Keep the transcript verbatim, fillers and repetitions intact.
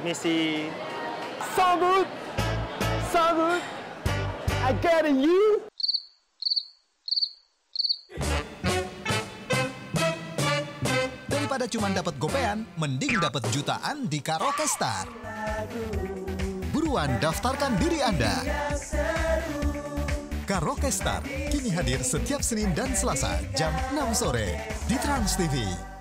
Permisi. So good, so good. I got you. Daripada cuma dapat gopean, mending dapat jutaan di Karaoke Star. Buruan daftarkan diri Anda. Karaoke Star kini hadir setiap Senin dan Selasa jam enam sore di Trans T V.